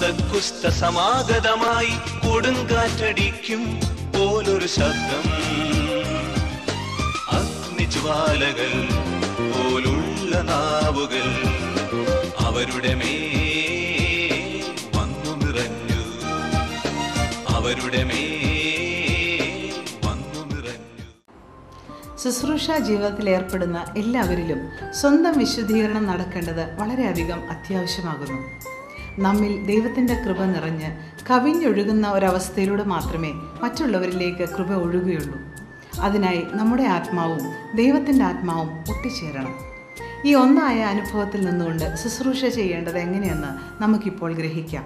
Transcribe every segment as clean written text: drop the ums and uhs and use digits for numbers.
പെന്തക്കുസ്ത സമാഗതമായി കൊടുങ്കാറ്റടിക്കും പോലൊരു ശബ്ദം, അഗ്നിജ്വാലകൾ പോലുള്ള നാവുകൾ അവരുടെ മേൽ വന്നു നിറഞ്ഞു, അവരുടെ മേൽ വന്നു നിറഞ്ഞു. ശുശ്രൂഷ ജീവിതത്തിൽ ഏർപ്പെടുന്ന എല്ലാവരിലും സ്വന്തം വിശുദ്ധീകരണം നടക്കേണ്ടത് വളരെയധികം അത്യാവശ്യമാകുന്നു. നമ്മിൽ ദൈവത്തിൻ്റെ കൃപ നിറഞ്ഞ് കവിഞ്ഞൊഴുകുന്ന ഒരവസ്ഥയിലൂടെ മാത്രമേ മറ്റുള്ളവരിലേക്ക് കൃപ ഒഴുകുകയുള്ളൂ. അതിനായി നമ്മുടെ ആത്മാവും ദൈവത്തിൻ്റെ ആത്മാവും ഒട്ടിച്ചേരണം. ഈ ഒന്നായ അനുഭവത്തിൽ നിന്നുകൊണ്ട് ശുശ്രൂഷ ചെയ്യേണ്ടത് എങ്ങനെയെന്ന് നമുക്കിപ്പോൾ ഗ്രഹിക്കാം.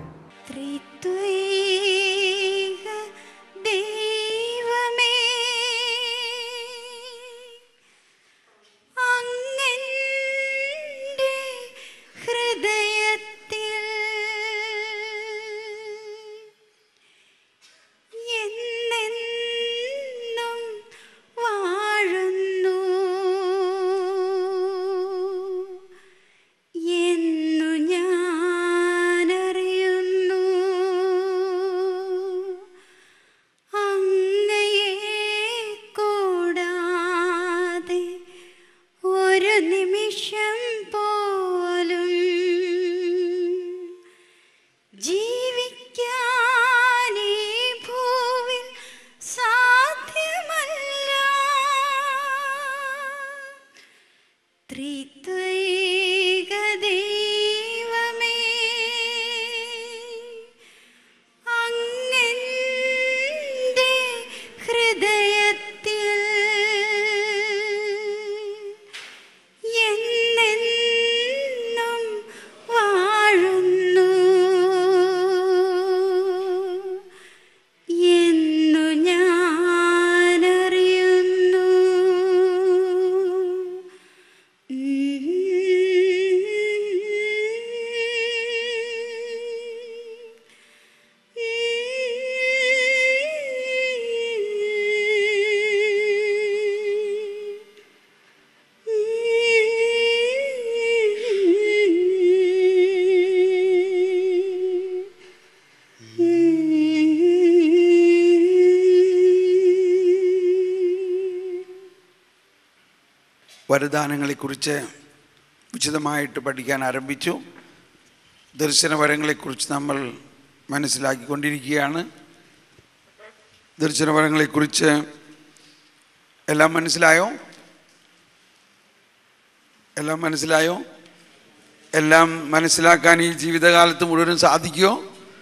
വരദാനങ്ങളെക്കുറിച്ച് വിശദമായിട്ട് പഠിക്കാൻ ആരംഭിച്ചു. ദർശനവരങ്ങളെക്കുറിച്ച് നമ്മൾ മനസ്സിലാക്കിക്കൊണ്ടിരിക്കുകയാണ്. ദർശനവരങ്ങളെക്കുറിച്ച് എല്ലാം മനസ്സിലായോ? എല്ലാം മനസ്സിലാക്കാൻ ഈ ജീവിതകാലത്ത് മുഴുവനും സാധിക്കുമോ?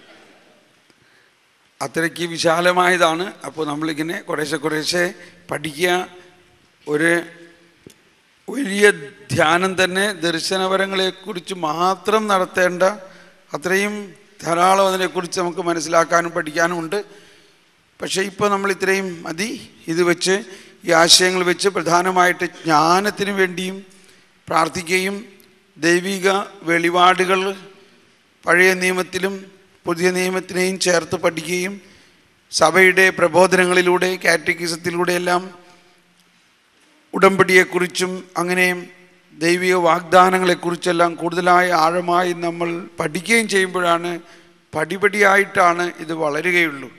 അത്രയ്ക്ക് വിശാലമായതാണ്. അപ്പോൾ നമ്മളിങ്ങനെ കുറേശ്ശെ പഠിക്കുക. ഒരു വലിയ ധ്യാനം തന്നെ ദർശനപരങ്ങളെക്കുറിച്ച് മാത്രം നടത്തേണ്ട അത്രയും ധാരാളം അതിനെക്കുറിച്ച് നമുക്ക് മനസ്സിലാക്കാനും പഠിക്കാനും ഉണ്ട്. പക്ഷേ ഇപ്പോൾ നമ്മൾ ഇത്രയും മതി. ഇത് വെച്ച് ഈ ആശയങ്ങൾ വെച്ച് പ്രധാനമായിട്ട് ജ്ഞാനത്തിന് വേണ്ടിയും പ്രാർത്ഥിക്കുകയും ദൈവിക വെളിപാടുകൾ പഴയ നിയമത്തിലും പുതിയ നിയമത്തിനെയും ചേർത്ത് പഠിക്കുകയും സഭയുടെ പ്രബോധനങ്ങളിലൂടെ കാറ്റക്കിസത്തിലൂടെയെല്ലാം ഉടമ്പടിയെക്കുറിച്ചും അങ്ങനെ ദൈവിക വാഗ്ദാനങ്ങളെക്കുറിച്ചെല്ലാം കൂടുതലായി ആഴമായി നമ്മൾ പഠിക്കുകയും ചെയ്യുമ്പോഴാണ് പടിപടിയായിട്ടാണ് ഇത് വളരുകയുള്ളൂ.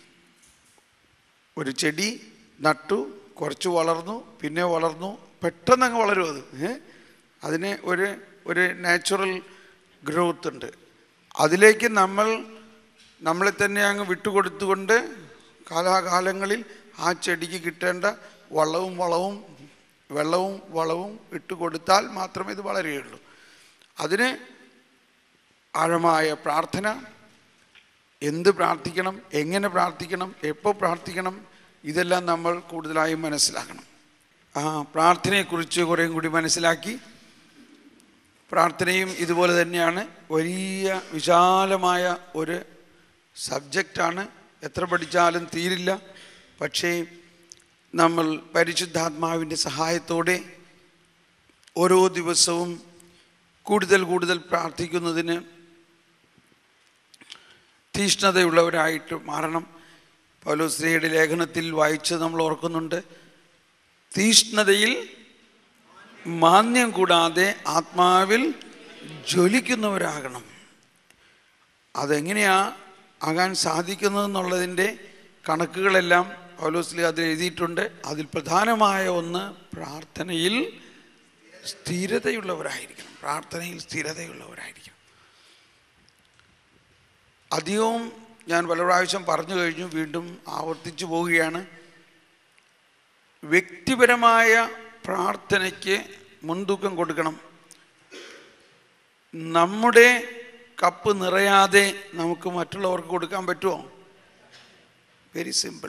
ഒരു ചെടി നട്ടു, കുറച്ച് വളർന്നു, പിന്നെ വളർന്നു, പെട്ടെന്നങ്ങ് വളരും. അതിന് ഒരു നാച്ചുറൽ ഗ്രോത്ത് ഉണ്ട്. അതിലേക്ക് നമ്മളെ തന്നെ അങ്ങ് വിട്ടുകൊടുത്തുകൊണ്ട് കാലാകാലങ്ങളിൽ ആ ചെടിക്ക് കിട്ടേണ്ട വെള്ളവും വളവും ഇട്ടുകൊടുത്താൽ മാത്രമേ ഇത് വളരുകയുള്ളൂ. അതിന് ആഴമായ പ്രാർത്ഥന, എന്ത് പ്രാർത്ഥിക്കണം, എങ്ങനെ പ്രാർത്ഥിക്കണം, എപ്പോൾ പ്രാർത്ഥിക്കണം, ഇതെല്ലാം നമ്മൾ കൂടുതലായും മനസ്സിലാക്കണം. പ്രാർത്ഥനയെക്കുറിച്ച് കുറേയും കൂടി മനസ്സിലാക്കി. പ്രാർത്ഥനയും ഇതുപോലെ തന്നെയാണ്. വലിയ വിശാലമായ ഒരു സബ്ജക്റ്റാണ്. എത്ര പഠിച്ചാലും തീരില്ല. പക്ഷേ നമ്മൾ പരിശുദ്ധാത്മാവിൻ്റെ സഹായത്തോടെ ഓരോ ദിവസവും കൂടുതൽ പ്രാർത്ഥിക്കുന്നതിന് തീഷ്ണതയുള്ളവരായിട്ട് മാറണം. പൗലോസ്ലീഹയുടെ ലേഖനത്തിൽ വായിച്ച് നമ്മൾ ഓർക്കുന്നുണ്ട്, തീഷ്ണതയിൽ മാന്യം കൂടാതെ ആത്മാവിൽ ജ്വലിക്കുന്നവരാകണം. അതെങ്ങനെയാ ആകാൻ സാധിക്കുന്നതെന്നുള്ളതിൻ്റെ കണക്കുകളെല്ലാം പൗലോസ് അതിൽ എഴുതിയിട്ടുണ്ട്. അതിൽ പ്രധാനമായ ഒന്ന് പ്രാർത്ഥനയിൽ സ്ഥിരതയുള്ളവരായിരിക്കണം. പ്രാർത്ഥനയിൽ സ്ഥിരതയുള്ളവരായിരിക്കണം. അധികവും ഞാൻ പല പ്രാവശ്യം പറഞ്ഞു കഴിഞ്ഞു, വീണ്ടും ആവർത്തിച്ചു പോവുകയാണ്. വ്യക്തിപരമായ പ്രാർത്ഥനയ്ക്ക് മുൻതൂക്കം കൊടുക്കണം. നമ്മുടെ കപ്പ് നിറയാതെ നമുക്ക് മറ്റുള്ളവർക്ക് കൊടുക്കാൻ പറ്റുമോ? Very simple.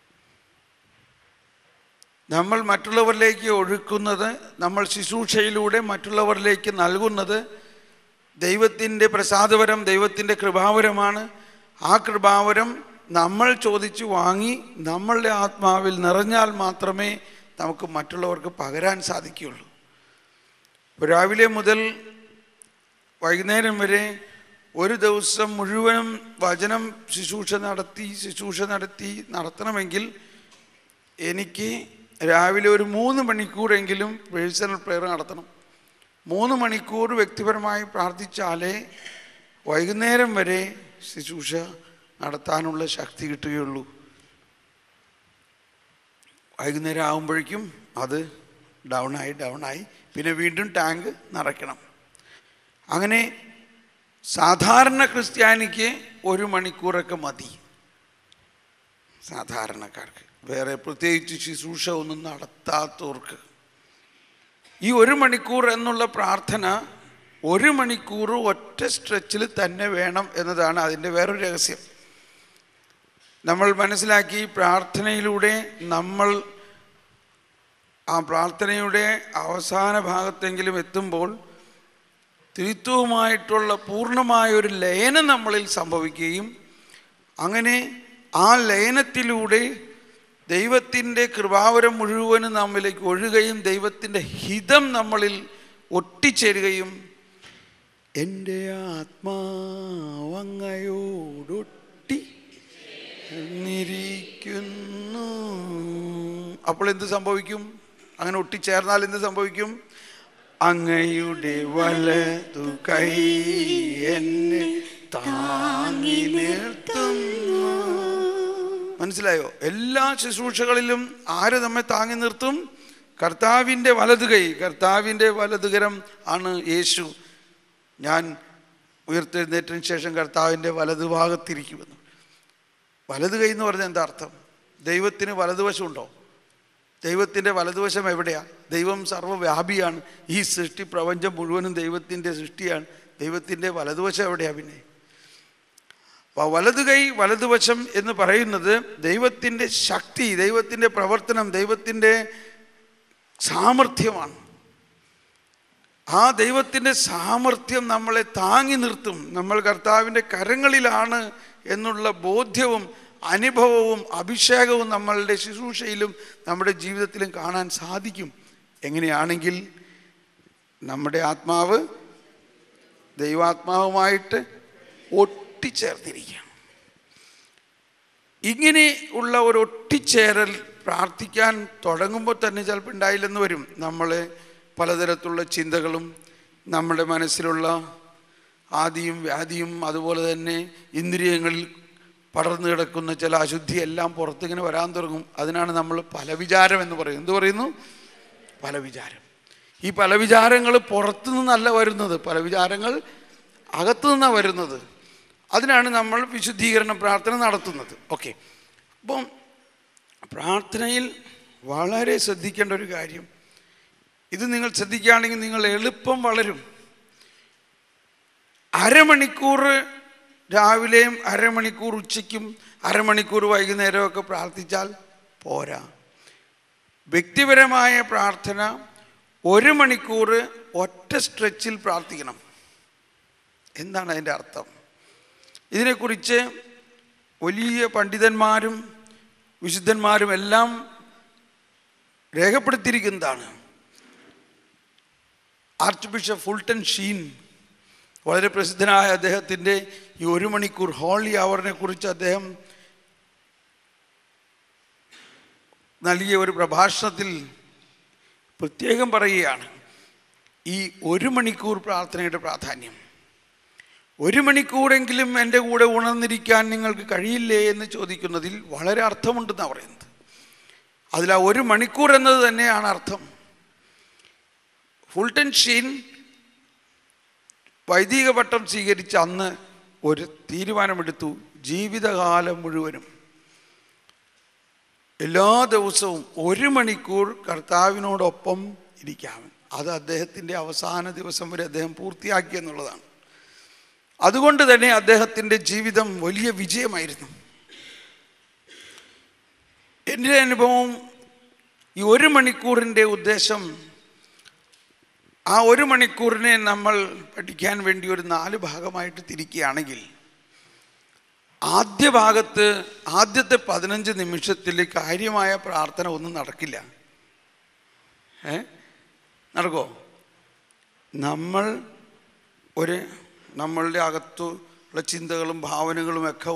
നമ്മൾ മറ്റുള്ളവരിലേക്ക് ഒഴുക്കുന്നത്, നമ്മൾ ശുശ്രൂഷയിലൂടെ മറ്റുള്ളവരിലേക്ക് നൽകുന്നത് ദൈവത്തിൻ്റെ പ്രസാദവരം, ദൈവത്തിൻ്റെ കൃപാവരമാണ്. ആ കൃപാവരം നമ്മൾ ചോദിച്ചു വാങ്ങി നമ്മളുടെ ആത്മാവിൽ നിറഞ്ഞാൽ മാത്രമേ നമുക്ക് മറ്റുള്ളവർക്ക് പകരാൻ സാധിക്കുകയുള്ളൂ. രാവിലെ മുതൽ വൈകുന്നേരം വരെ ഒരു ദിവസം മുഴുവനും വചനം ശുശ്രൂഷ നടത്തണമെങ്കിൽ എനിക്ക് രാവിലെ ഒരു 3 മണിക്കൂറെങ്കിലും പേഴ്സണൽ പ്രെയർ നടത്തണം. 3 മണിക്കൂർ വ്യക്തിപരമായി പ്രാർത്ഥിച്ചാലേ വൈകുന്നേരം വരെ ശുശ്രൂഷ നടത്താനുള്ള ശക്തി കിട്ടുകയുള്ളൂ. വൈകുന്നേരം ആകുമ്പോഴേക്കും അത് ഡൗണായി പിന്നെ വീണ്ടും ടാങ്ക് നിറയ്ക്കണം. അങ്ങനെ സാധാരണ ക്രിസ്ത്യാനിക്ക് 1 മണിക്കൂറൊക്കെ മതി. സാധാരണക്കാർക്ക്, വേറെ പ്രത്യേകിച്ച് ശുശ്രൂഷ ഒന്നും നടത്താത്തവർക്ക് ഈ 1 മണിക്കൂർ എന്നുള്ള പ്രാർത്ഥന 1 മണിക്കൂർ ഒറ്റ സ്ട്രെച്ചിൽ തന്നെ വേണം എന്നതാണ് അതിൻ്റെ വേറൊരു രഹസ്യം. നമ്മൾ മനസ്സിലാക്കി, പ്രാർത്ഥനയിലൂടെ നമ്മൾ ആ പ്രാർത്ഥനയുടെ അവസാന ഭാഗത്തെങ്കിലും എത്തുമ്പോൾ ത്രിത്വവുമായിട്ടുള്ള പൂർണ്ണമായൊരു ലയനം നമ്മളിൽ സംഭവിക്കുകയും അങ്ങനെ ആ ലയനത്തിലൂടെ ദൈവത്തിൻ്റെ കൃപാവരം മുഴുവനും നമ്മിലേക്ക് ഒഴുകുകയും ദൈവത്തിൻ്റെ ഹിതം നമ്മളിൽ ഒട്ടിച്ചേരുകയും എൻ്റെ ആത്മാവങ്ങയോടൊട്ടി നിരിക്കുന്നു. അപ്പോൾ എന്ത് സംഭവിക്കും? അങ്ങനെ ഒട്ടിച്ചേർന്നാൽ എന്ത് സംഭവിക്കും? അങ്ങയുടെ വലതു കൈ എന്നെ താങ്ങി നിർത്തുന്നു. മനസ്സിലായോ? എല്ലാ ശുശ്രൂഷകളിലും ആര് നമ്മെ താങ്ങി നിർത്തും? കർത്താവിൻ്റെ വലതു കൈ, കർത്താവിൻ്റെ വലതുകരം ആണ് യേശു. ഞാൻ ഉയർത്തെഴുന്നേറ്റതിന് ശേഷം കർത്താവിൻ്റെ വലതുഭാഗത്തിരിക്കുമെന്ന്. വലതു കൈ എന്ന് പറഞ്ഞാൽ എന്താ അർത്ഥം? ദൈവത്തിന് വലതുവശമുണ്ടോ? ദൈവത്തിൻ്റെ വലതുവശം എവിടെയാണ്? ദൈവം സർവ്വവ്യാപിയാണ്. ഈ സൃഷ്ടി പ്രപഞ്ചം മുഴുവനും ദൈവത്തിൻ്റെ സൃഷ്ടിയാണ്. ദൈവത്തിൻ്റെ വലതുവശം എവിടെയാണ്? പിന്നെ വലതു കൈ, വലതുവശം എന്ന് പറയുന്നത് ദൈവത്തിൻ്റെ ശക്തി, ദൈവത്തിൻ്റെ പ്രവർത്തനം, ദൈവത്തിൻ്റെ സാമർഥ്യമാണ്. ആ ദൈവത്തിൻ്റെ സാമർഥ്യം നമ്മളെ താങ്ങി നിർത്തും. നമ്മൾ കർത്താവിൻ്റെ കരങ്ങളിലാണ് എന്നുള്ള ബോധ്യവും അനുഭവവും അഭിഷേകവും നമ്മളുടെ ശുശ്രൂഷയിലും നമ്മുടെ ജീവിതത്തിലും കാണാൻ സാധിക്കും. എങ്ങനെയാണെങ്കിൽ നമ്മുടെ ആത്മാവ് ദൈവാത്മാവുമായിട്ട് ഒട്ടിച്ചേർന്നിരിക്കുകയാണ്. ഇങ്ങനെ ഉള്ള ഒരു ഒട്ടിച്ചേരൽ പ്രാർത്ഥിക്കാൻ തുടങ്ങുമ്പോൾ തന്നെ ചിലപ്പോൾ ഉണ്ടായില്ലെന്ന് വരും. നമ്മൾ പലതരത്തിലുള്ള ചിന്തകളും നമ്മുടെ മനസ്സിലുള്ള ആദിയും വ്യാധിയും അതുപോലെ തന്നെ ഇന്ദ്രിയങ്ങളിൽ പടർന്നു കിടക്കുന്ന ചില അശുദ്ധിയെല്ലാം പുറത്തിങ്ങനെ വരാൻ തുടങ്ങും. അതിനാണ് നമ്മൾ പലവിചാരം എന്ന് പറയുന്നത്. എന്ത് പറയുന്നു? പലവിചാരം. ഈ പലവിചാരങ്ങൾ പുറത്തു നിന്നല്ല വരുന്നത്, പലവിചാരങ്ങൾ അകത്തു നിന്നാണ് വരുന്നത്. അതിനാണ് നമ്മൾ വിശുദ്ധീകരണ പ്രാർത്ഥന നടത്തുന്നത്. ഓക്കെ, അപ്പം പ്രാർത്ഥനയിൽ വളരെ ശ്രദ്ധിക്കേണ്ട ഒരു കാര്യം, ഇത് നിങ്ങൾ ശ്രദ്ധിക്കുകയാണെങ്കിൽ നിങ്ങൾ എളുപ്പം വളരും. അരമണിക്കൂർ രാവിലെയും അരമണിക്കൂർ ഉച്ചയ്ക്കും അരമണിക്കൂർ വൈകുന്നേരമൊക്കെ പ്രാർത്ഥിച്ചാൽ പോരാ. വ്യക്തിപരമായ പ്രാർത്ഥന 1 മണിക്കൂർ ഒറ്റ സ്ട്രെച്ചിൽ പ്രാർത്ഥിക്കണം. എന്താണ് അതിൻ്റെ അർത്ഥം? ഇതിനെക്കുറിച്ച് വലിയ പണ്ഡിതന്മാരും വിശുദ്ധന്മാരും എല്ലാം രേഖപ്പെടുത്തിയിരിക്കുന്നതാണ്. ആർച്ച് ബിഷപ്പ് ഫുൾട്ടൻ ഷീൻ, വളരെ പ്രസിദ്ധനായ അദ്ദേഹത്തിൻ്റെ ഈ 1 മണിക്കൂർ ഹോളി അവറിനെ കുറിച്ച് അദ്ദേഹം നൽകിയ ഒരു പ്രഭാഷണത്തിൽ പ്രത്യേകം പറയുകയാണ് ഈ 1 മണിക്കൂർ പ്രാർത്ഥനയുടെ പ്രാധാന്യം. 1 മണിക്കൂറെങ്കിലും എൻ്റെ കൂടെ ഉണർന്നിരിക്കാൻ നിങ്ങൾക്ക് കഴിയില്ലേ എന്ന് ചോദിക്കുന്നതിൽ വളരെ അർത്ഥമുണ്ടെന്നാണ് പറയുന്നത്. അതിൽ ആ 1 മണിക്കൂർ എന്നത് തന്നെയാണ് അർത്ഥം. ഫുൾട്ടൻ ഷീൻ വൈദിക പട്ടം സ്വീകരിച്ച അന്ന് ഒരു തീരുമാനമെടുത്തു, ജീവിതകാലം മുഴുവനും എല്ലാ ദിവസവും 1 മണിക്കൂർ കർത്താവിനോടൊപ്പം ഇരിക്കാം. അത് അദ്ദേഹത്തിൻ്റെ അവസാന ദിവസം വരെ അദ്ദേഹം പൂർത്തിയാക്കി എന്നുള്ളതാണ്. അതുകൊണ്ട് തന്നെ അദ്ദേഹത്തിൻ്റെ ജീവിതം വലിയ വിജയമായിരുന്നു. എൻ്റെ അനുഭവം, ഈ 1 മണിക്കൂറിൻ്റെ ഉദ്ദേശം, ആ 1 മണിക്കൂറിനെ നമ്മൾ പഠിക്കാൻ വേണ്ടി ഒരു 4 ഭാഗമായിട്ട് തിരിക്കുകയാണെങ്കിൽ, ആദ്യ ഭാഗത്ത് ആദ്യത്തെ 15 നിമിഷത്തിൽ കാര്യമായ പ്രാർത്ഥന ഒന്നും നടക്കില്ല. നടക്കോ? നമ്മളുടെ അകത്തുള്ള ചിന്തകളും ഭാവനകളും ഒക്കെ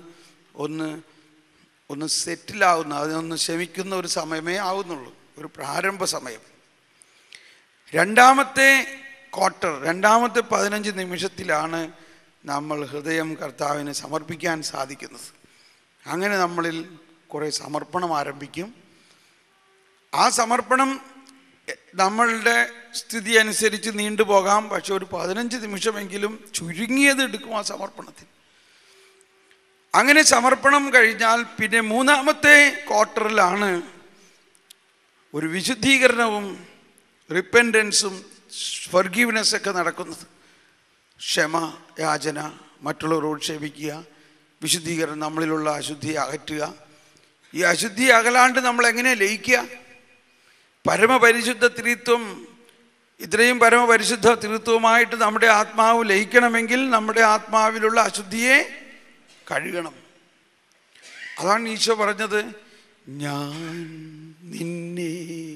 ഒന്ന് സെറ്റിലാവുന്ന, അതിനൊന്ന് ശമിക്കുന്ന ഒരു സമയമേ ആവുന്നുള്ളൂ, ഒരു പ്രാരംഭ സമയം. രണ്ടാമത്തെ ക്വാർട്ടർ, രണ്ടാമത്തെ 15 നിമിഷത്തിലാണ് നമ്മൾ ഹൃദയം കർത്താവിന് സമർപ്പിക്കാൻ സാധിക്കുന്നത്. അങ്ങനെ നമ്മളിൽ കുറേ സമർപ്പണം ആരംഭിക്കും. ആ സമർപ്പണം നമ്മളുടെ സ്ഥിതി അനുസരിച്ച് നീണ്ടുപോകാം. പക്ഷെ ഒരു 15 നിമിഷമെങ്കിലും ചുരുങ്ങിയത് എടുക്കും ആ സമർപ്പണത്തിന്. അങ്ങനെ സമർപ്പണം കഴിഞ്ഞാൽ പിന്നെ മൂന്നാമത്തെ ക്വാർട്ടറിലാണ് ഒരു വിശുദ്ധീകരണവും റിപ്പൻറ്റൻസും ഫർഗീവ്നെസ്സൊക്കെ നടക്കുന്നത്. ക്ഷമ യാചന, മറ്റുള്ളവരോട് ക്ഷമിക്കുക, വിശുദ്ധീകരണം, നമ്മളിലുള്ള അശുദ്ധിയെ അകറ്റുക. ഈ അശുദ്ധി അകലാണ്ട് നമ്മൾ എങ്ങനെ ലയിക്കുക? പരമപരിശുദ്ധ ത്രിത്വം, ഇത്രയും പരമപരിശുദ്ധ ത്രിത്വമായിട്ട് നമ്മുടെ ആത്മാവ് ലയിക്കണമെങ്കിൽ നമ്മുടെ ആത്മാവിലുള്ള അശുദ്ധിയെ കഴുകണം. അതാണ് ഈശോ പറഞ്ഞത്, ഞാൻ നിന്നെ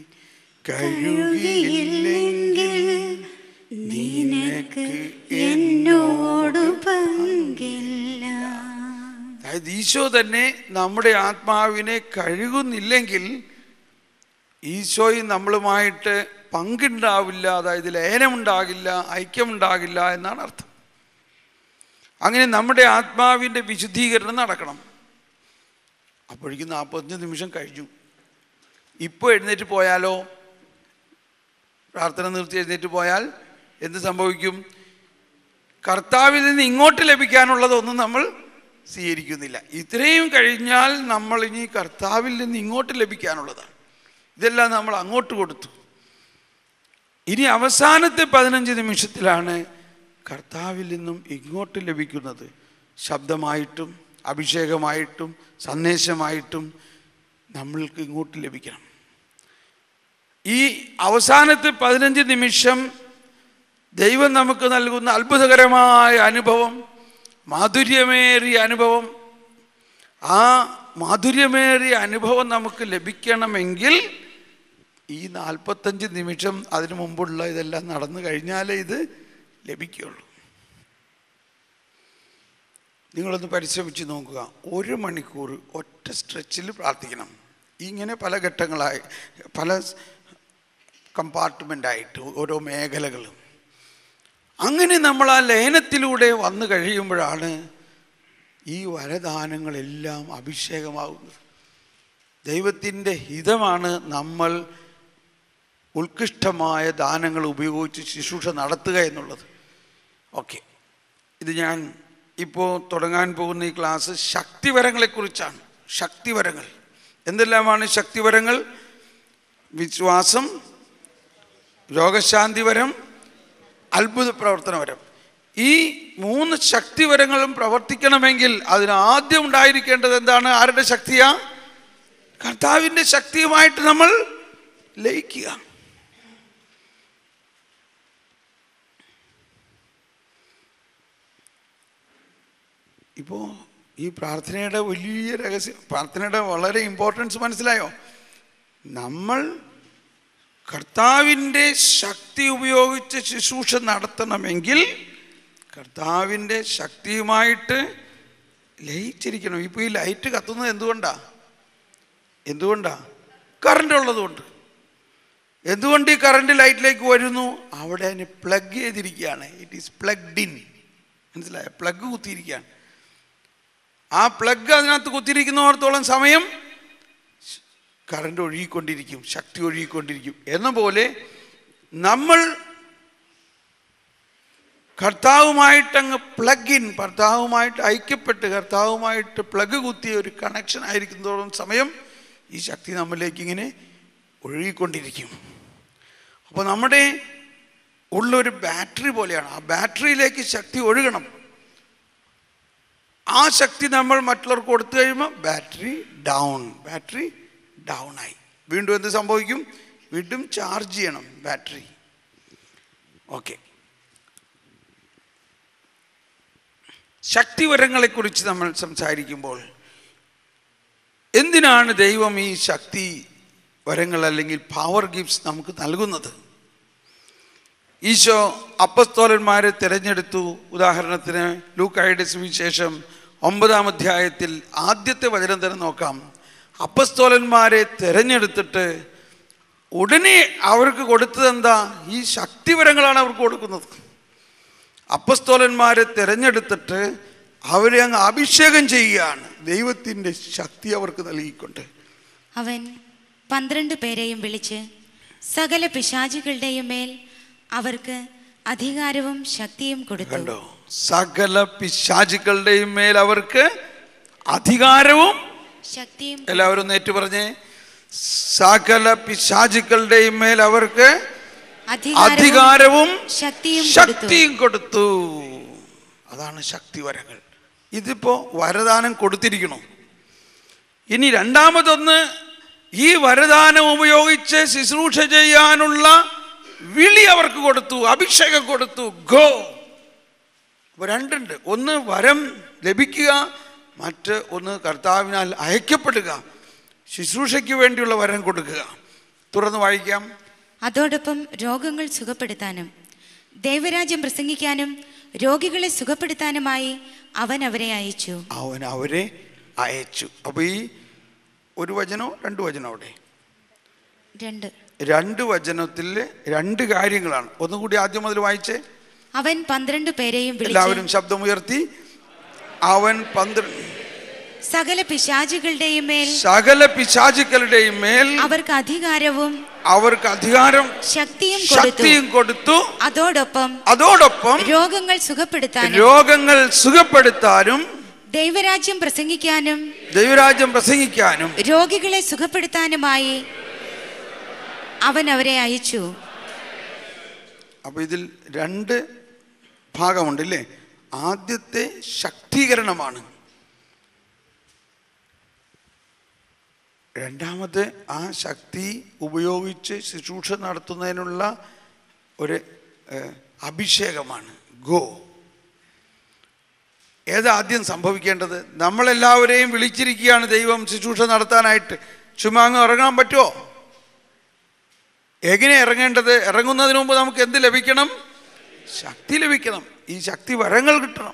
കഴുകിയില്ലെങ്കിൽ നിനക്ക് എന്നോട് പങ്കില്ല. അതായത് ഈശോ തന്നെ നമ്മുടെ ആത്മാവിനെ കഴുകുന്നില്ലെങ്കിൽ ഈശോയും നമ്മളുമായിട്ട് പങ്കുണ്ടാവില്ല, അതായത് ലയനമുണ്ടാകില്ല, ഐക്യമുണ്ടാകില്ല എന്നാണ് അർത്ഥം. അങ്ങനെ നമ്മുടെ ആത്മാവിൻ്റെ വിശുദ്ധീകരണം നടക്കണം. അപ്പോഴേക്കും 45 നിമിഷം കഴിഞ്ഞു. ഇപ്പോൾ എഴുന്നേറ്റ് പോയാലോ, പ്രാർത്ഥന നിർത്തി എഴുന്നേറ്റ് പോയാൽ എന്ത് സംഭവിക്കും? കർത്താവിൽ നിന്ന് ഇങ്ങോട്ട് ലഭിക്കാനുള്ളതൊന്നും നമ്മൾ സ്വീകരിക്കുന്നില്ല. ഇത്രയും കഴിഞ്ഞാൽ നമ്മൾ ഇനി കർത്താവിൽ നിന്ന് ഇങ്ങോട്ട് ലഭിക്കാനുള്ളതാണ്. ഇതെല്ലാം നമ്മൾ അങ്ങോട്ട് കൊടുത്തു. ഇനി അവസാനത്തെ 15 നിമിഷത്തിലാണ് കർത്താവിൽ നിന്നും ഇങ്ങോട്ട് ലഭിക്കുന്നത്. ശബ്ദമായിട്ടും അഭിഷേകമായിട്ടും സന്ദേശമായിട്ടും നമ്മൾക്ക് ഇങ്ങോട്ട് ലഭിക്കണം. ഈ അവസാനത്തെ 15 നിമിഷം ദൈവം നമുക്ക് നൽകുന്ന അത്ഭുതകരമായ അനുഭവം, മാധുര്യമേറിയ അനുഭവം. ആ മാധുര്യമേറിയ അനുഭവം നമുക്ക് ലഭിക്കണമെങ്കിൽ ഈ 45 നിമിഷം അതിനു മുമ്പുള്ള ഇതെല്ലാം നടന്നു കഴിഞ്ഞാലേ ഇത് ലഭിക്കുകയുള്ളൂ. നിങ്ങളൊന്ന് പരിശ്രമിച്ച് നോക്കുക. 1 മണിക്കൂർ ഒറ്റ സ്ട്രെച്ചിൽ പ്രാർത്ഥിക്കണം. ഇങ്ങനെ പല ഘട്ടങ്ങളായി, പല കമ്പാർട്ട്മെൻ്റായിട്ട്, ഓരോ മേഖലകളും. അങ്ങനെ നമ്മൾ ആ ലയനത്തിലൂടെ വന്നു കഴിയുമ്പോഴാണ് ഈ വരദാനങ്ങളെല്ലാം അഭിഷേകമാകുന്നത്. ദൈവത്തിൻ്റെ ഹിതമാണ് നമ്മൾ ഉത്കൃഷ്ടമായ ദാനങ്ങൾ ഉപയോഗിച്ച് ശുശ്രൂഷ നടത്തുക എന്നുള്ളത്. ഓക്കെ, ഇത് ഞാൻ ഇപ്പോൾ തുടങ്ങാൻ പോകുന്ന ഈ ക്ലാസ് ശക്തിവരങ്ങളെക്കുറിച്ചാണ്. ശക്തിവരങ്ങൾ എന്തെല്ലാമാണ് ശക്തിവരങ്ങൾ? വിശ്വാസം, രോഗശാന്തിവരം, അത്ഭുത പ്രവർത്തനവരം. ഈ 3 ശക്തിവരങ്ങളും പ്രവർത്തിക്കണമെങ്കിൽ അതിന് ആദ്യം ഉണ്ടായിരിക്കേണ്ടത് എന്താണ്? ആരുടെ ശക്തിയാ? കർത്താവിൻ്റെ ശക്തിയുമായിട്ട് നമ്മൾ ലയിക്കുക. ഇപ്പോൾ ഈ പ്രാർത്ഥനയുടെ വലിയ രഹസ്യം, പ്രാർത്ഥനയുടെ വളരെ ഇമ്പോർട്ടൻസ് മനസ്സിലായോ? നമ്മൾ കർത്താവിൻ്റെ ശക്തി ഉപയോഗിച്ച് ശുശ്രൂഷ നടത്തണമെങ്കിൽ കർത്താവിൻ്റെ ശക്തിയുമായിട്ട് ലയിച്ചിരിക്കണം. ഇപ്പോൾ ഈ ലൈറ്റ് കത്തുന്നത് എന്തുകൊണ്ടാണ്? കറണ്ട് ഉള്ളതുകൊണ്ട്. എന്തുകൊണ്ട് ഈ കറണ്ട് ലൈറ്റിലേക്ക് വരുന്നു? അവിടെ അതിന് പ്ലഗ് ചെയ്തിരിക്കുകയാണ്. It is plugged in. മനസ്സിലായ? പ്ലഗ് കുത്തിയിരിക്കുകയാണ്. ആ പ്ലഗ് അതിനകത്ത് കുത്തിയിരിക്കുന്നോടത്തോളം സമയം കറണ്ട് ഒഴുകിക്കൊണ്ടിരിക്കും, ശക്തി ഒഴുകിക്കൊണ്ടിരിക്കും. എന്ന പോലെ നമ്മൾ കർത്താവുമായിട്ടങ്ങ് പ്ലഗ് ഇൻ, കർത്താവുമായിട്ട് ഐക്യപ്പെട്ട് കർത്താവുമായിട്ട് പ്ലഗ് കുത്തിയ ഒരു കണക്ഷൻ ആയിരിക്കുന്നതോളം സമയം ഈ ശക്തി നമ്മളിലേക്ക് ഇങ്ങനെ ഒഴുകിക്കൊണ്ടിരിക്കും. അപ്പോൾ നമ്മുടെ ഉള്ളൊരു ബാറ്ററി പോലെയാണ്. ആ ബാറ്ററിയിലേക്ക് ശക്തി ഒഴുകണം. ആ ശക്തി നമ്മൾ മറ്റുള്ളവർക്ക് കൊടുത്തു കഴിയുമ്പോൾ ബാറ്ററി ഡൗൺ ആയി. വീണ്ടും എന്ത് സംഭവിക്കും? വീണ്ടും ചാർജ് ചെയ്യണം ബാറ്ററി. ഓക്കെ, ശക്തിവരങ്ങളെക്കുറിച്ച് നമ്മൾ സംസാരിക്കുമ്പോൾ എന്തിനാണ് ദൈവം ഈ ശക്തി വരങ്ങൾ അല്ലെങ്കിൽ പവർ ഗിഫ്റ്റ്സ് നമുക്ക് നൽകുന്നത്? ഈശോ അപ്പസ്തോലന്മാരെ തിരഞ്ഞെടുത്തു. ഉദാഹരണത്തിന് ലൂക്കായുടെ സുവിശേഷം 9-ാം അധ്യായത്തിൽ ആദ്യത്തെ വചനം തന്നെ നോക്കാം. അപ്പസ്തോലന്മാരെ തിരഞ്ഞെടുത്തിട്ട് ഉടനെ അവർക്ക് കൊടുത്തത് എന്താ? ഈ ശക്തിവരങ്ങളാണ് അവർക്ക് കൊടുക്കുന്നത്. അപ്പസ്തോലന്മാരെ തിരഞ്ഞെടുത്തിട്ട് അവരെ അങ്ങ് അഭിഷേകം ചെയ്യുകയാണ്, ദൈവത്തിൻ്റെ ശക്തി അവർക്ക് നൽകിക്കൊണ്ട്. അവൻ 12 പേരെയും വിളിച്ച് സകല പിശാചുകളുടെയും മേൽ അവർക്ക് അധികാരവും ശക്തിയും കൊടുത്തു. കണ്ടോ? സകല പിശാചുകളുടെയും മേൽ അവർക്ക് അധികാരവും ശക്തിയും. എല്ലാവരും നേറ്റു പറഞ്ഞേ, സകല പിശാചുകളുടെയും മേൽ അവർക്ക് അധികാരവും ശക്തിയും കൊടുത്തു. അതാണ് ശക്തിവരങ്ങൾ. ഇതിപ്പോ വരദാനം കൊടുത്തിരിക്കണം. ഇനി രണ്ടാമതൊന്ന്, ഈ വരദാനം ഉപയോഗിച്ച് ശുശ്രൂഷ ചെയ്യാനുള്ള വിളി അവർക്ക് കൊടുത്തു, അഭിഷേകം കൊടുത്തു. ഗോ. അപ്പോൾ രണ്ടുണ്ട്. ഒന്ന് വരം ലഭിക്കുക, മറ്റ് ഒന്ന് കർത്താവിനാൽ അയക്കപ്പെടുക, ശുശ്രൂഷയ്ക്ക് വേണ്ടിയുള്ള വരം കൊടുക്കുക. തുറന്ന് വായിക്കാം. അതോടൊപ്പം രോഗങ്ങൾ സുഖപ്പെടുത്താനും ദൈവരാജ്യം പ്രസംഗിക്കാനും രോഗികളെ സുഖപ്പെടുത്താനുമായി അവൻ അവരെ അയച്ചു. അപ്പൊ ഈ ഒരു വചനോ രണ്ട് വചനോ? അവിടെ രണ്ട് വചനത്തിൽ രണ്ട് കാര്യങ്ങളാണ്. ഒന്നും കൂടി ആദ്യം മുതൽ വായിച്ചേ. അവൻ 12 പേരെയും വിളിച്ചു. എല്ലാവരും ശബ്ദമുയർത്തി. അവൻ 12 സകല പിശാചുകളുടെയും മേൽ അവർക്ക് അധികാരവും ശക്തിയും കൊടുത്തു. അതോടൊപ്പം രോഗങ്ങൾ സുഖപ്പെടുത്താനും ദൈവരാജ്യം പ്രസംഗിക്കാനും രോഗികളെ സുഖപ്പെടുത്താനുമായി അവൻ അവരെ അയച്ചു. അപ്പൊ ഇതിൽ രണ്ട് ഭാഗമുണ്ടല്ലേ. ആദ്യത്തെ ശക്തീകരണമാണ്. രണ്ടാമത് ആ ശക്തി ഉപയോഗിച്ച് ശുശ്രൂഷ നടത്തുന്നതിനുള്ള ഒരു അഭിഷേകമാണ്. ഗോ. ഏതാദ്യം സംഭവിക്കേണ്ടത്? നമ്മളെല്ലാവരെയും വിളിച്ചിരിക്കുകയാണ് ദൈവം ശുശ്രൂഷ നടത്താനായിട്ട്. ചുമ്മാ അങ്ങ് ഇറങ്ങാൻ പറ്റുമോ? എങ്ങനെ ഇറങ്ങേണ്ടത്? ഇറങ്ങുന്നതിന് മുമ്പ് നമുക്ക് എന്ത് ലഭിക്കണം? ശക്തി ലഭിക്കണം. ഈ ശക്തി വരങ്ങൾ കിട്ടണം.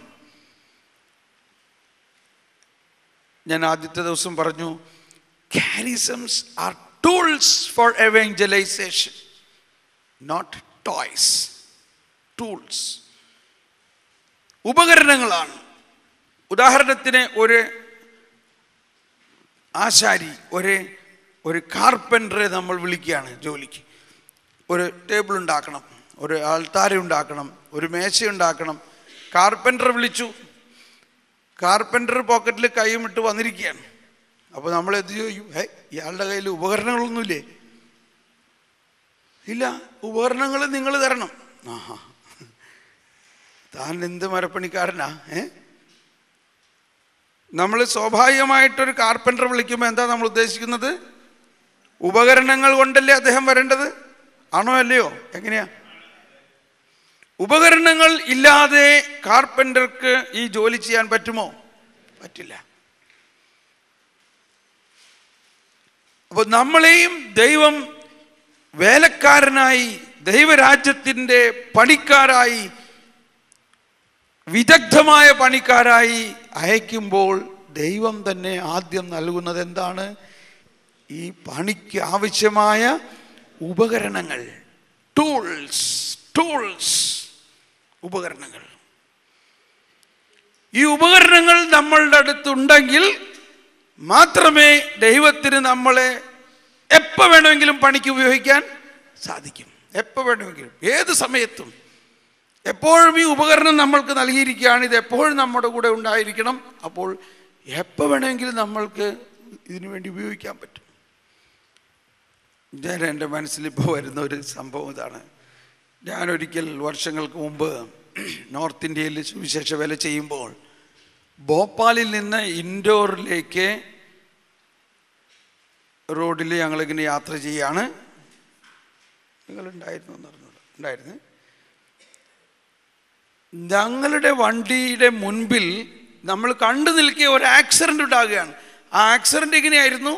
ഞാൻ ആദ്യത്തെ ദിവസം പറഞ്ഞു, charisms are tools for evangelization, not toys. Tools, ഉപകരണങ്ങളാണ്. ഉദാഹരണത്തിന് ഒരു ആശാരി, ഒരു കാർപ്പൻറ്ററെ നമ്മൾ വിളിക്കുകയാണ് ജോലിക്ക്. ഒരു ടേബിൾ ഉണ്ടാക്കണം, ഒരു ആൾത്താര ഉണ്ടാക്കണം, ഒരു മേശ ഉണ്ടാക്കണം. കാർപ്പൻറ്റർ വിളിച്ചു. കാർപ്പൻറ്റർ പോക്കറ്റിൽ കൈമിട്ട് വന്നിരിക്കുകയാണ്. അപ്പോൾ നമ്മൾ എന്ത് ചോദിക്കും? ഇയാളുടെ കയ്യിൽ ഉപകരണങ്ങളൊന്നുമില്ലേ? ഇല്ല, ഉപകരണങ്ങൾ നിങ്ങൾ തരണം. ആഹാ, താൻ എന്ത് മരപ്പണിക്കാരനാ? നമ്മൾ സ്വാഭാവികമായിട്ടൊരു കാർപ്പൻറ്റർ വിളിക്കുമ്പോൾ എന്താ നമ്മൾ ഉദ്ദേശിക്കുന്നത്? ഉപകരണങ്ങൾ കൊണ്ടല്ലേ അദ്ദേഹം വരേണ്ടത്? ആണോ അല്ലയോ? എങ്ങനെയാ? ഉപകരണങ്ങൾ ഇല്ലാതെ കാർപ്പൻറ്റർക്ക് ഈ ജോലി ചെയ്യാൻ പറ്റുമോ? പറ്റില്ല. അപ്പോൾ നമ്മളെയും ദൈവം വേലക്കാരനായി, ദൈവരാജ്യത്തിൻ്റെ പണിക്കാരായി, വിദഗ്ധമായ പണിക്കാരായി അയക്കുമ്പോൾ ദൈവം തന്നെ ആദ്യം നൽകുന്നത് എന്താണ്? ഈ പണിക്ക് ആവശ്യമായ ഉപകരണങ്ങൾ. ടൂൾസ്, ഉപകരണങ്ങൾ. ഈ ഉപകരണങ്ങൾ നമ്മളുടെ അടുത്തുണ്ടെങ്കിൽ മാത്രമേ ദൈവത്തിന് നമ്മളെ എപ്പോൾ വേണമെങ്കിലും പണിക്ക് ഉപയോഗിക്കാൻ സാധിക്കും. എപ്പോൾ വേണമെങ്കിലും, ഏത് സമയത്തും, എപ്പോഴും ഈ ഉപകരണം നമ്മൾക്ക് നൽകിയിരിക്കുകയാണ്. ഇത് എപ്പോഴും നമ്മുടെ കൂടെ ഉണ്ടായിരിക്കണം. അപ്പോൾ എപ്പോൾ വേണമെങ്കിലും നമ്മൾക്ക് ഇതിനു വേണ്ടി ഉപയോഗിക്കാൻ പറ്റും. ഞാൻ എൻ്റെ മനസ്സിലിപ്പോൾ വരുന്ന ഒരു സംഭവം ഇതാണ്. ഞാനൊരിക്കൽ വർഷങ്ങൾക്ക് മുമ്പ് നോർത്ത് ഇന്ത്യയിൽ സുവിശേഷ വേല ചെയ്യുമ്പോൾ ഭോപ്പാലിൽ നിന്ന് ഇൻഡോറിലേക്ക് റോഡിൽ ഞങ്ങളിങ്ങനെ യാത്ര ചെയ്യാണ്. നിങ്ങളുണ്ടായിരുന്നു എന്ന് പറഞ്ഞോളൂ. ഉണ്ടായിരുന്നു. ഞങ്ങളുടെ വണ്ടിയുടെ മുൻപിൽ നമ്മൾ കണ്ടു നിൽക്കിയ ഒരു ആക്സിഡൻ്റ് ഉണ്ടാകുകയാണ്. ആ ആക്സിഡൻ്റ് എങ്ങനെയായിരുന്നു?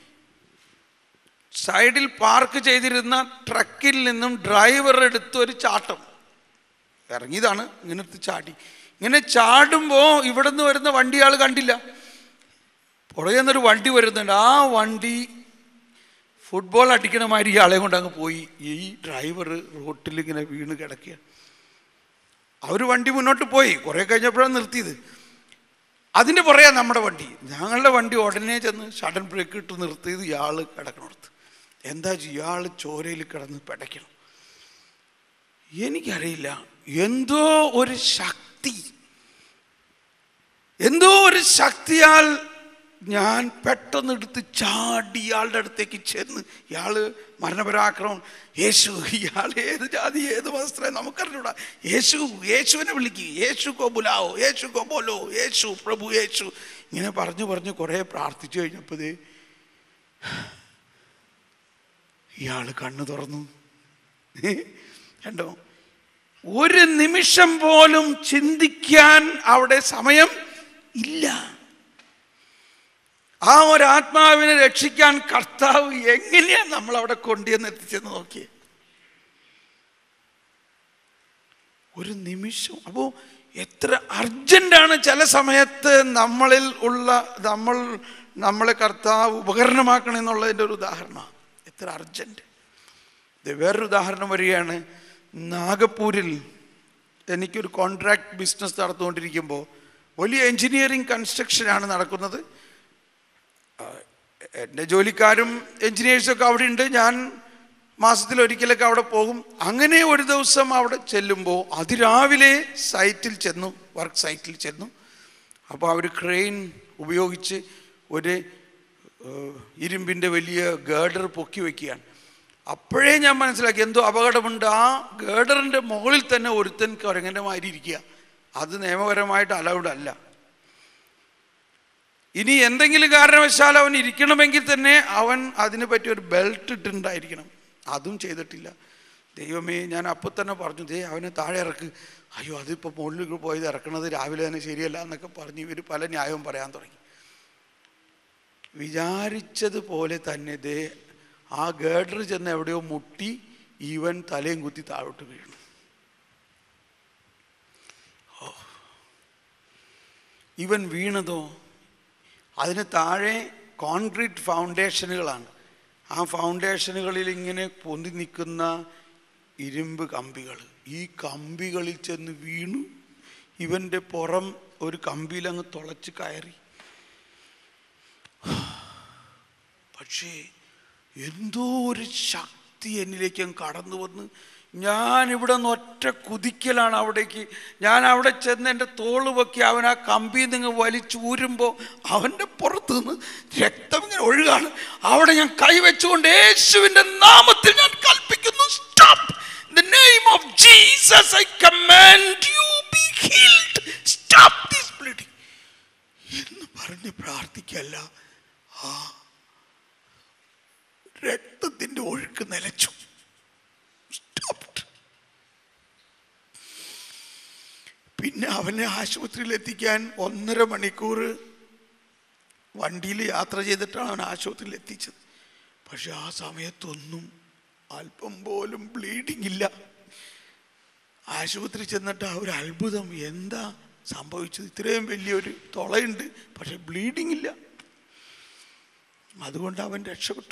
സൈഡിൽ പാർക്ക് ചെയ്തിരുന്ന ട്രക്കിൽ നിന്നും ഡ്രൈവർ എടുത്ത് ഒരു ചാട്ടം ഇറങ്ങിയതാണ്. ഇങ്ങനെ എടുത്ത് ചാടി. ഇങ്ങനെ ചാടുമ്പോൾ ഇവിടെ നിന്ന് വരുന്ന വണ്ടി ആൾ കണ്ടില്ല. പുറകെ നിന്നൊരു വണ്ടി വരുന്നുണ്ട്. ആ വണ്ടി ഫുട്ബോൾ അടിക്കണ മാതിരി ആളെ കൊണ്ട് അങ്ങ് പോയി. ഈ ഡ്രൈവർ റോട്ടിൽ ഇങ്ങനെ വീണ് കിടക്കുക. അവർ വണ്ടി മുന്നോട്ട് പോയി. കുറേ കഴിഞ്ഞപ്പോഴാണ് നിർത്തിയത്. അതിൻ്റെ പുറകെ നമ്മുടെ വണ്ടി. ഞങ്ങളുടെ വണ്ടി ഉടനെ ചെന്ന് സഡൻ ബ്രേക്ക് ഇട്ട് നിർത്തിയത് ഇയാൾ കിടക്കണോർത്ത്. എന്താ ഇയാൾ ചോരയിൽ കിടന്ന് പിടയ്ക്കണം. എനിക്കറിയില്ല, എന്തോ ഒരു ശക്തിയാൽ ഞാൻ പെട്ടെന്ന് എടുത്ത് ചാടി ഇയാളുടെ അടുത്തേക്ക് ചെന്ന്. ഇയാൾ മരണപരാക്രമം. യേശു, ഇയാൾ ഏത് ജാതി ഏത് വസ്ത്രം നമുക്കറിഞ്ഞൂടാ. യേശുവിനെ വിളിക്കുക. യേശു കോ ബുലാവോ, യേശു കോ ബോലോ, യേശു പ്രഭു യേശു. ഇങ്ങനെ പറഞ്ഞു കുറേ പ്രാർത്ഥിച്ചു കഴിഞ്ഞപ്പോൾ ഇയാൾ കണ്ണു തുറന്നു. കണ്ടോ, ഒരു നിമിഷം പോലും ചിന്തിക്കാൻ അവിടെ സമയം ഇല്ല. ആ ഒരു ആത്മാവിനെ രക്ഷിക്കാൻ കർത്താവ് എങ്ങനെയാണ് നമ്മളവിടെ കൊണ്ടുവന്ന് എത്തിച്ചെന്ന് നോക്കിയേ. ഒരു നിമിഷം. അപ്പോൾ എത്ര അർജന്റാണ് ചില സമയത്ത് നമ്മളിൽ ഉള്ള നമ്മളെ കർത്താവ് ഉപകരണമാക്കണമെന്നുള്ളതിൻ്റെ ഒരു ഉദാഹരണമാണ്. എത്ര അർജന്റ്. വേറൊരു ഉദാഹരണം വരികയാണ്. നാഗപ്പൂരിൽ എനിക്കൊരു കോൺട്രാക്ട് ബിസിനസ് നടന്നുകൊണ്ടിരിക്കുമ്പോൾ വലിയ എൻജിനീയറിങ് കൺസ്ട്രക്ഷനാണ് നടക്കുന്നത്. എൻ്റെ ജോലിക്കാരും എൻജിനീയേഴ്സൊക്കെ അവിടെ ഉണ്ട്. ഞാൻ മാസത്തിലൊരിക്കലൊക്കെ അവിടെ പോകും. അങ്ങനെ ഒരു ദിവസം അവിടെ ചെല്ലുമ്പോൾ അതിരാവിലെ വർക്ക് സൈറ്റിൽ ചെന്നു. അപ്പോൾ അവർ ക്രെയിൻ ഉപയോഗിച്ച് ഒരു ഇരുമ്പിൻ്റെ വലിയ ഗേഡർ പൊക്കി വയ്ക്കുകയാണ്. അപ്പോഴേ ഞാൻ മനസ്സിലാക്കി എന്തോ അപകടമുണ്ട്. ആ ഗേഡറിൻ്റെ മുകളിൽ തന്നെ ഒരുത്തൻ കുരങ്ങൻ്റെ മാതിരി ഇരിക്കുക. അത് നിയമപരമായിട്ട് അലൗഡ് അല്ല. ഇനി എന്തെങ്കിലും കാരണവശാൽ അവൻ ഇരിക്കണമെങ്കിൽ തന്നെ അവൻ അതിനെ പറ്റി ഒരു ബെൽറ്റ് ഇട്ടുണ്ടായിരിക്കണം. അതും ചെയ്തിട്ടില്ല. ദൈവമേ, ഞാൻ അപ്പോൾ തന്നെ പറഞ്ഞു, അവനെ താഴെ ഇറക്ക്. അയ്യോ, അതിപ്പോൾ മുകളിൽ പോയത് ഇറക്കണത് രാവിലെ തന്നെ ശരിയല്ല എന്നൊക്കെ പറഞ്ഞ് ഇവർ പല ന്യായവും പറയാൻ തുടങ്ങി. വിചാരിച്ചതുപോലെ തന്നെ ആ ഗേഡർ ചെന്ന് എവിടെയോ മുട്ടി ഇവൻ തലയും കുത്തി താഴോട്ട് വീണു. ഇവൻ വീണതോ അതിന് താഴെ കോൺക്രീറ്റ് ഫൗണ്ടേഷനുകളാണ്. ആ ഫൗണ്ടേഷനുകളിൽ ഇങ്ങനെ പൊന്തി നിൽക്കുന്ന ഇരുമ്പ് കമ്പികൾ. ഈ കമ്പികളിൽ ചെന്ന് വീണു. ഇവൻ്റെ പുറം ഒരു കമ്പിയിലങ്ങ് തുളച്ച് കയറി. പക്ഷേ എന്തോ ഒരു ശക്തി എന്നിലേക്ക് കടന്നു വന്ന് ഞാനിവിടെ നിന്ന് ഒറ്റ കുതിക്കലാണ് അവിടേക്ക്. ഞാൻ അവിടെ ചെന്ന് എൻ്റെ തോള് പൊക്കി അവൻ ആ കമ്പിയിൽ നിന്ന് വലിച്ചൂരുമ്പോൾ അവൻ്റെ പുറത്ത് നിന്ന് രക്തം ഇങ്ങനെ ഒഴുകാണ്. അവിടെ ഞാൻ കൈവച്ചുകൊണ്ട് യേശുവിൻ്റെ നാമത്തിൽ ഞാൻ കൽപ്പിക്കുന്നു, stop. In the name of Jesus I command you be healed. Stop this bleeding. എന്ന് പറഞ്ഞ് പ്രാർത്ഥിക്കല്ല, ആ രക്തത്തിൻ്റെ ഒഴുക്ക് നിലച്ചു. പിന്നെ അവനെ ആശുപത്രിയിൽ എത്തിക്കാൻ 1.5 മണിക്കൂർ വണ്ടിയിൽ യാത്ര ചെയ്തിട്ടാണ് അവൻ ആശുപത്രിയിൽ എത്തിച്ചത്. പക്ഷെ ആ സമയത്തൊന്നും അല്പം പോലും ബ്ലീഡിങ് ഇല്ല. ആശുപത്രി ചെന്നിട്ട് ആ ഒരു അത്ഭുതം, എന്താ സംഭവിച്ചത്? ഇത്രയും വലിയൊരു തുളയുണ്ട്, പക്ഷെ ബ്ലീഡിങ് ഇല്ല. അതുകൊണ്ട് അവൻ രക്ഷപ്പെട്ടു.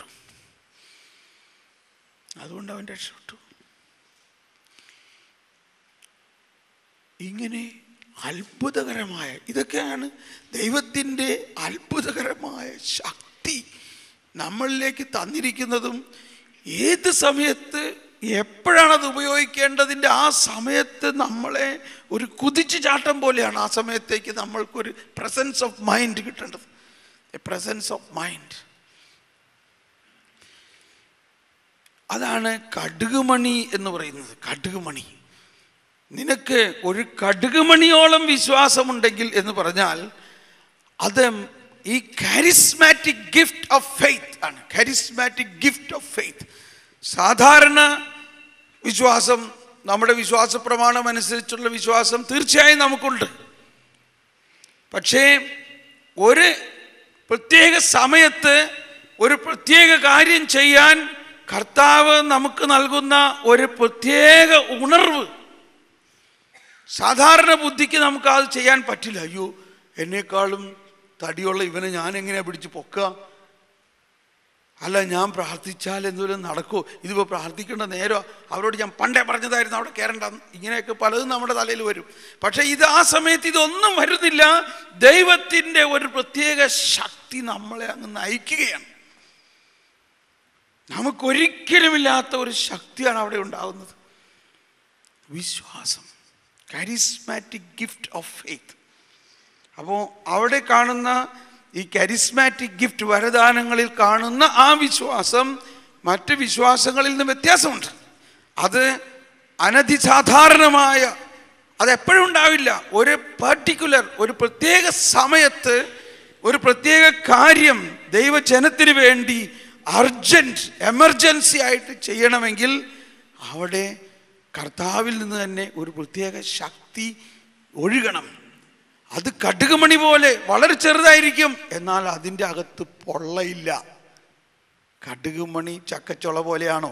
ഇങ്ങനെ അത്ഭുതകരമായ, ഇതൊക്കെയാണ് ദൈവത്തിൻ്റെ അത്ഭുതകരമായ ശക്തി നമ്മളിലേക്ക് തന്നിരിക്കുന്നതും ഏത് സമയത്ത് എപ്പോഴാണത് ഉപയോഗിക്കേണ്ടതിൻ്റെ ആ സമയത്ത് നമ്മളെ ഒരു കുതിച്ചു ചാട്ടം പോലെയാണ് ആ സമയത്തേക്ക് നമ്മൾക്കൊരു പ്രസൻസ് ഓഫ് മൈൻഡ് കിട്ടേണ്ടത്. A presence of mind. അതാണ് കടുകുമണി എന്ന് പറയുന്നത്. കടുകുമണി, നിനക്ക് ഒരു കടുകുമണിയോളം വിശ്വാസമുണ്ടെങ്കിൽ എന്ന് പറഞ്ഞാൽ അത് ഈ കാരിസ്മാറ്റിക് ഗിഫ്റ്റ് ഓഫ് ഫെയ്ത്ത് ആണ്. Charismatic gift of faith. സാധാരണ വിശ്വാസം, നമ്മുടെ വിശ്വാസ പ്രമാണം അനുസരിച്ചുള്ള വിശ്വാസം തീർച്ചയായും നമുക്കുണ്ട്. പക്ഷേ ഒരു പ്രത്യേക സമയത്ത് ഒരു പ്രത്യേക കാര്യം ചെയ്യാൻ കർത്താവ് നമുക്ക് നൽകുന്ന ഒരു പ്രത്യേക ഉണർവ് സാധാരണ ബുദ്ധിക്ക് നമുക്ക് അത് ചെയ്യാൻ പറ്റില്ല. അയ്യോ, എന്നെക്കാളും തടിയുള്ള ഇവനെ ഞാൻ എങ്ങനെയാണ് പിടിച്ച് പൊക്കുക, അല്ല ഞാൻ പ്രാർത്ഥിച്ചാൽ എന്തെങ്കിലും നടക്കുമോ, ഇതിപ്പോൾ പ്രാർത്ഥിക്കേണ്ട നേരം, അവരോട് ഞാൻ പണ്ടേ പറഞ്ഞതായിരുന്നു അവിടെ കയറണ്ട, ഇങ്ങനെയൊക്കെ പലതും നമ്മുടെ തലയിൽ വരും. പക്ഷേ ഇത് ആ സമയത്ത് ഇതൊന്നും വരുന്നില്ല. ദൈവത്തിൻ്റെ ഒരു പ്രത്യേക ശക്തി നമ്മളെ അങ്ങ് നയിക്കുകയാണ്. നമുക്കൊരിക്കലുമില്ലാത്ത ഒരു ശക്തിയാണ് അവിടെ ഉണ്ടാകുന്നത്. വിശ്വാസം, കാരിസ്മാറ്റിക് ഗിഫ്റ്റ് ഓഫ് ഫെയ്ത്ത്. അപ്പോൾ അവിടെ കാണുന്ന ഈ കാരിസ്മാറ്റിക് ഗിഫ്റ്റ്, വരദാനങ്ങളിൽ കാണുന്ന ആ വിശ്വാസം മറ്റ് വിശ്വാസങ്ങളിൽ നിന്ന് വ്യത്യാസമുണ്ട്. അത് അനധിസാധാരണമായ, അതെപ്പോഴും ഉണ്ടാവില്ല. ഒരു പർട്ടിക്കുലർ, ഒരു പ്രത്യേക സമയത്ത് ഒരു പ്രത്യേക കാര്യം ദൈവജനത്തിന് വേണ്ടി അർജൻറ്റ്, എമർജൻസി ആയിട്ട് ചെയ്യണമെങ്കിൽ അവിടെ കർത്താവിൽ നിന്ന് തന്നെ ഒരു പ്രത്യേക ശക്തി ഒഴുകണം. അത് കടുകുമണി പോലെ വളരെ ചെറുതായിരിക്കും, എന്നാൽ അതിൻ്റെ അകത്ത് പൊള്ളയില്ല. കടുകുമണി ചക്കച്ചുള പോലെയാണോ?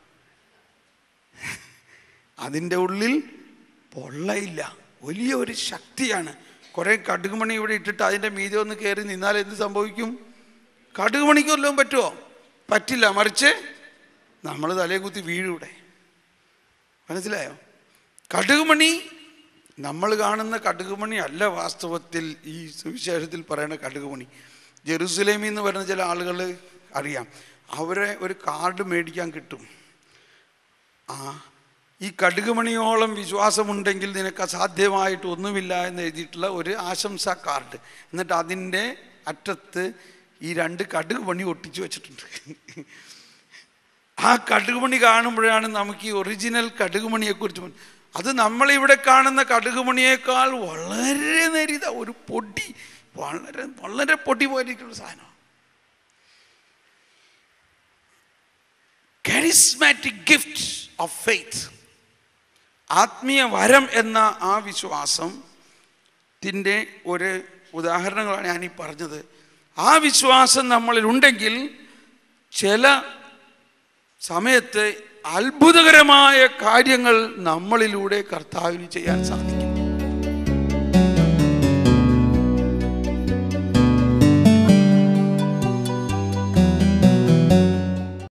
അതിൻ്റെ ഉള്ളിൽ പൊള്ളയില്ല. വലിയ ഒരു ശക്തിയാണ്. കുറേ കടുകുമണി ഇവിടെ ഇട്ടിട്ട് അതിൻ്റെ മീതെ ഒന്ന് കയറി നിന്നാൽ എന്ത് സംഭവിക്കും? കടുകുമണിക്ക് വല്ലതും പറ്റുമോ? പറ്റില്ല. മറിച്ച് നമ്മൾ തലയെ കുത്തി വീഴൂടെ. മനസ്സിലായോ? കടുകുമണി, നമ്മൾ കാണുന്ന കടുകുമണി അല്ല വാസ്തവത്തിൽ ഈ സുവിശേഷത്തിൽ പറയുന്ന കടുകുമണി. ജെറുസലേമിൽ നിന്ന് വരുന്ന ചില ആളുകൾ അറിയാം, അവരെ ഒരു കാർഡ് മേടിക്കാൻ കിട്ടും. ഈ കടുകുമണിയോളം വിശ്വാസമുണ്ടെങ്കിൽ നിനക്ക് അസാധ്യമായിട്ട് ഒന്നുമില്ല എന്ന് എഴുതിയിട്ടുള്ള ഒരു ആശംസാ കാർഡ്. എന്നിട്ട് അതിൻ്റെ അറ്റത്ത് ഈ 2 കടുകുമണി ഒട്ടിച്ചു വെച്ചിട്ടുണ്ട്. ആ കടുകുമണി കാണുമ്പോഴാണ് നമുക്ക് ഈ ഒറിജിനൽ കടുകുമണിയെക്കുറിച്ച്, അത് നമ്മളിവിടെ കാണുന്ന കടുകുമണിയേക്കാൾ വളരെ നേരിത, ഒരു പൊടി, വളരെ വളരെ പൊടി പോയിരിക്കുന്ന സാധനം. കാരിസ്മാറ്റിക് ഗിഫ്റ്റ് ഓഫ് ഫെയ്ത്ത്, ആത്മീയ വരം എന്ന ആ വിശ്വാസത്തിൻ്റെ ഒരു ഉദാഹരണങ്ങളാണ് ഞാനീ പറഞ്ഞത്. ആ വിശ്വാസം നമ്മളിൽ ഉണ്ടെങ്കിൽ ചില സമയത്ത് അത്ഭുതകരമായ കാര്യങ്ങൾ നമ്മളിലൂടെ കർത്താവിന് ചെയ്യാൻ സാധിക്കും.